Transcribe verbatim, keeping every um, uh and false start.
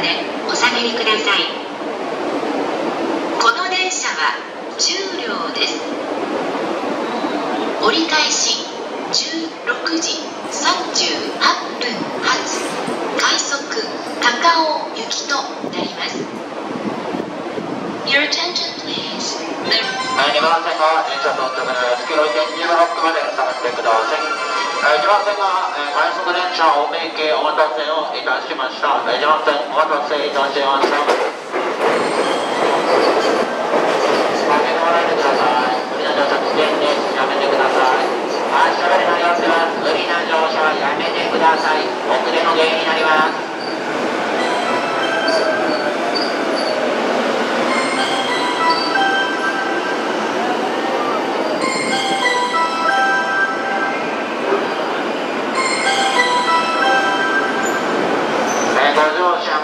でお下がりください。この電車はじゅうりょうです。折り返しじゅうろくじさんじゅうはっぷん発快速高尾行きとなります。Your attention please. にばん線が電車到着です。黄色い点じゅうろくまで下がってください。にばん線が快速電車青梅駅お待たせをいたしました。にばん線お待たせいたしました。開けてもらえてください。無理な乗車危険です。やめてください。発車までの様子は無理な乗車はやめてください。遅れの原因になります。